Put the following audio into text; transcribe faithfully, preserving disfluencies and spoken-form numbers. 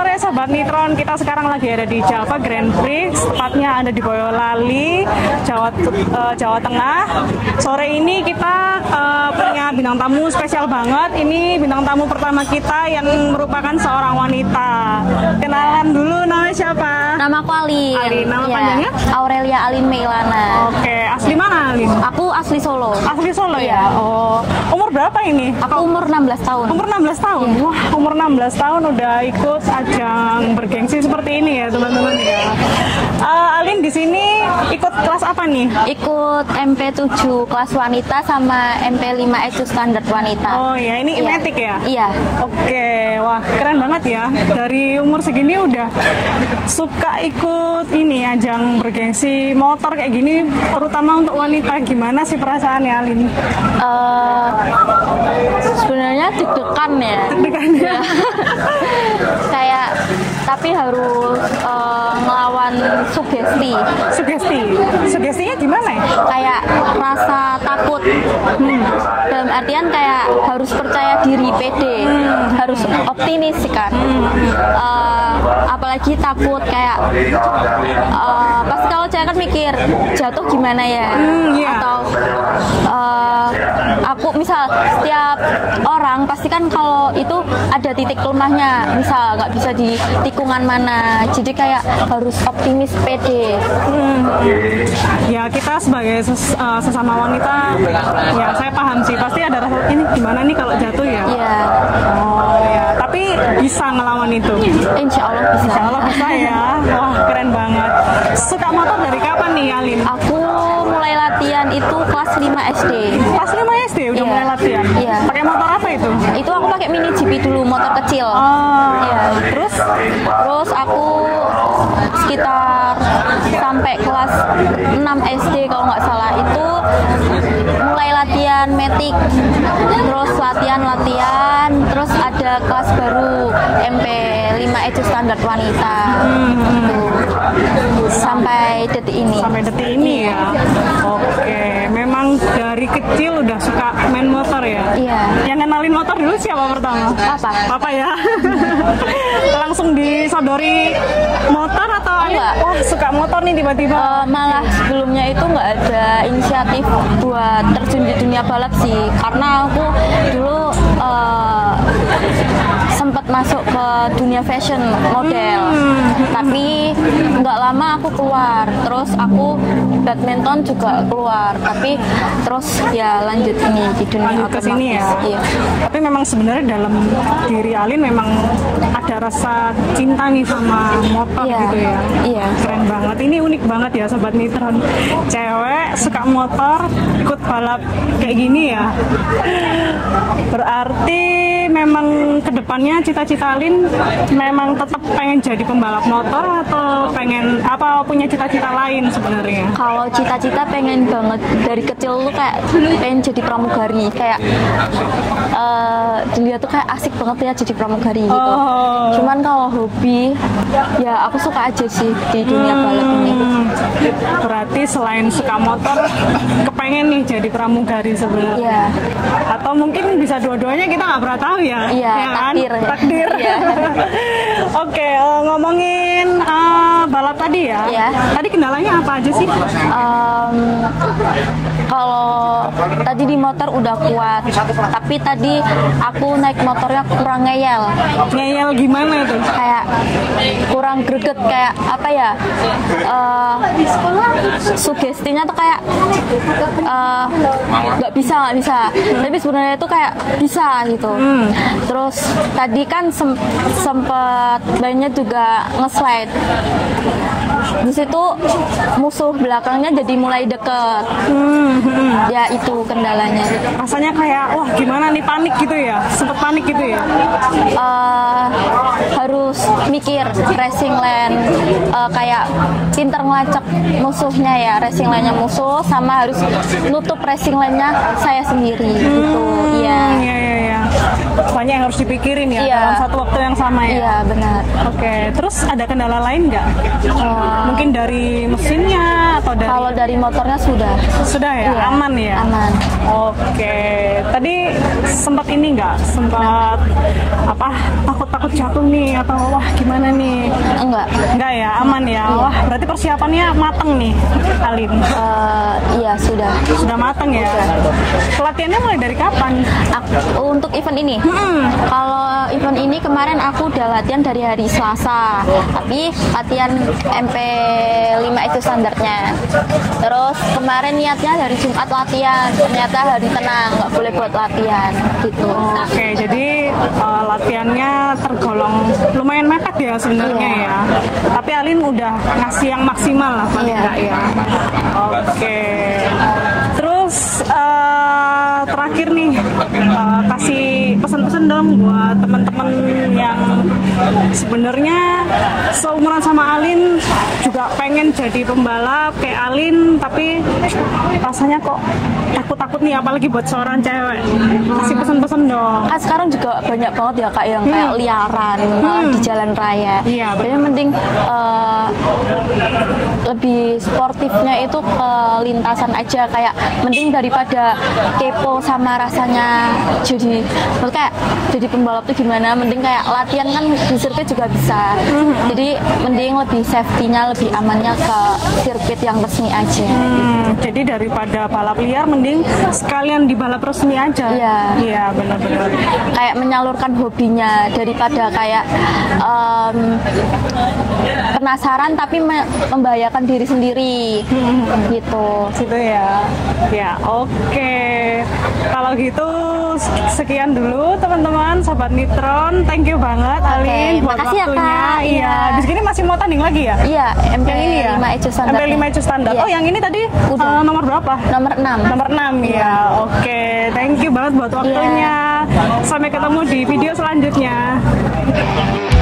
sore Sobat Nitron, kita sekarang lagi ada di Java Grand Prix, tepatnya ada di Boyolali, Jawa uh, Jawa Tengah. Sore ini kita uh, punya bintang tamu spesial banget. Ini bintang tamu pertama kita yang merupakan seorang wanita. Kenalan dulu, namanya siapa? Nama aku Alin. Alin, nama ya. panjangnya? Aurelia Alin Meilana. Oke, asli mana Alin? Aku asli Solo. Asli Solo ya? ya? Oh, umur berapa ini? Aku umur enam belas tahun. Umur enam belas tahun? Ya. Wah, umur enam belas tahun udah ikut ajang bergengsi seperti ini ya teman-teman ya. Uh, Alin di sini ikut kelas apa nih? Ikut M P tujuh kelas wanita sama M P lima Edu standar wanita. Oh ya, ini iya. Imetik ya? Iya. Oke, wah keren banget ya. Dari umur segini udah suka ikut ini ajang bergengsi motor kayak gini, terutama untuk wanita. Gimana sih perasaannya Alin? Uh, sebenarnya deg-degan ya. Deg-degan ya. Kayak tapi harus uh, ngelawan sugesti. Sugesti? Sugestinya gimana ya? Kayak rasa takut. Hmm. Dalam artian kayak harus percaya diri, pede, hmm. harus optimis kan. Hmm. Uh, apalagi takut kayak uh, pasti kalau cewek kan mikir jatuh gimana ya, hmm, yeah. atau uh, aku misal setiap orang pasti kan kalau itu ada titik lemahnya, misal nggak bisa di tikungan mana, jadi kayak harus optimis, pede. Hmm. Ya kita sebagai ses, uh, sesama wanita, ya saya paham sih pasti ada rasa ini gimana nih kalau jatuh ya. Iya. Oh ya, tapi bisa ngelawan itu. Insya Allah bisa. Insya Allah bisa ya. Wah keren banget. Suka motor dari kapan nih Alin? Aku mulai latihan itu kelas lima S D. Kelas lima S D udah iya. mulai latihan? Iya. Pakai motor apa itu? Itu aku pakai mini G P dulu, motor kecil. Oh. Iya. Terus? Terus aku sekitar sampai kelas enam S D kalau nggak salah itu mulai latihan metik. Terus latihan-latihan, terus ada kelas baru M P lima Edu standar wanita. Hmm. Gitu. Sampai detik ini. Sampai detik ini ya. Oke, memang dari kecil udah suka main motor ya? Iya. Yang kenalin motor dulu siapa pertama? Papa. Papa ya. Langsung disodori motor atau enggak? Wah suka motor nih tiba-tiba. Uh, malah sebelumnya itu nggak ada inisiatif buat terjun di dunia balap sih, karena aku dulu uh, sempat masuk ke dunia fashion model, hmm. tapi nggak lama aku keluar, terus aku badminton juga keluar, tapi terus ya lanjut ini di dunia ke sini ya. Iya. Tapi memang sebenarnya dalam diri Alin memang ada rasa cinta nih sama motor iya. gitu ya. Iya. Keren banget. Ini unik banget ya Sobat Nitron. Cewek suka motor ikut balap kayak gini ya. Berarti memang kedepannya cita-cita Alin memang tetap pengen jadi pembalap motor atau pengen apa punya cita-cita lain sebenarnya? Kalau cita-cita pengen banget dari kecil tuh kayak pengen jadi pramugari, kayak uh, dilihat tuh kayak asik banget ya jadi pramugari gitu. Oh. Cuman kalau hobi ya aku suka aja sih di dunia hmm. balap ini. Berarti selain suka motor kepengen nih jadi pramugari sebenarnya? Iya. Atau mungkin bisa dua-duanya, kita nggak pernah tahu ya? Iya, ya kan? takdir. Takdir. Iya. Oke, uh, ngomongin uh, balap tadi ya. Iya. Tadi kendalanya apa aja sih? Um, kalau tadi di motor udah kuat, tapi tadi aku naik motornya kurang ngeyel. Ngeyel gimana itu? Kayak kurang greget, kayak apa ya? Uh, sugestinya tuh kayak nggak uh, bisa nggak bisa. Tapi sebenarnya itu kayak bisa gitu. Hmm. Terus tadi kan sem sempet banyak juga nge-slide. Di situ musuh belakangnya jadi mulai deket. Hmm, hmm. Ya itu kendalanya. Rasanya kayak wah gimana nih, panik gitu ya? Sempet panik gitu ya? Uh, harus mikir racing lane, uh, kayak pinter ngelacak musuhnya ya, racing lane-nya musuh, sama harus nutup racing lane-nya saya sendiri. Hmm, gitu. Iya. Iya iya iya. banyak yang harus dipikirin ya Iya. dalam satu waktu yang sama ya. Iya benar. Oke, terus ada kendala lain nggak? Uh, Mungkin dari mesinnya atau dari kalau dari motornya sudah. sudah ya, Iya, aman ya. Aman. Oke, tadi sempat ini nggak, sempat apa takut-takut jatuh nih atau wah gimana nih? Enggak. Enggak ya, aman ya. Wah, berarti persiapannya mateng nih, Alin. Uh, iya sudah. Sudah mateng ya. Pelatihannya mulai dari kapan? Aku, untuk event ini, Hmm. kalau event ini kemarin aku udah latihan dari hari Selasa, tapi latihan M P lima itu standarnya. Terus kemarin niatnya dari Jumat latihan, ternyata hari tenang, nggak boleh buat latihan gitu. Oke, jadi uh, latihannya tergolong lumayan mepet ya sebenarnya Iya. ya. Tapi Alin udah ngasih yang maksimal lah paling Iya. enggak ya. Oke. Terus uh, terakhir nih uh, kasih pesan-pesan dong buat teman-teman yang sebenarnya seumuran sama Alin juga pengen jadi pembalap kayak Alin tapi rasanya kok takut-takut nih apalagi buat seorang cewek. Kasih pesan-pesan dong. Kan sekarang juga banyak banget ya kak yang kayak liaran uh, di jalan raya. Iya, Jadi yang penting uh, lebih sportifnya itu ke lintasan aja, kayak mending daripada kepo sama rasanya jadi kayak jadi pembalap tuh gimana, mending kayak latihan kan di sirkuit juga bisa. Jadi mending lebih safety-nya, lebih amannya ke sirkuit yang resmi aja. Hmm, jadi daripada balap liar mending sekalian di balap resmi aja. Iya. Iya, benar-benar. Kayak menyalurkan hobinya daripada kayak em, penasaran tapi me- membahayakan diri sendiri gitu. Gitu ya. Ya, oke. Kalau gitu sekian dulu teman-teman Sobat Nitron. Thank you banget Alin buat makasih ya, waktunya. Kak. Iya. Iya. Di sini masih mau tanding lagi ya? Iya, M P Yang ini ya? lima Eco standar. M P lima Eco standar. Iya. Oh, yang ini tadi Udah. eh, nomor berapa? Nomor enam. Nomor enam ya. Oke, thank you banget buat waktunya. Sampai ketemu di video selanjutnya.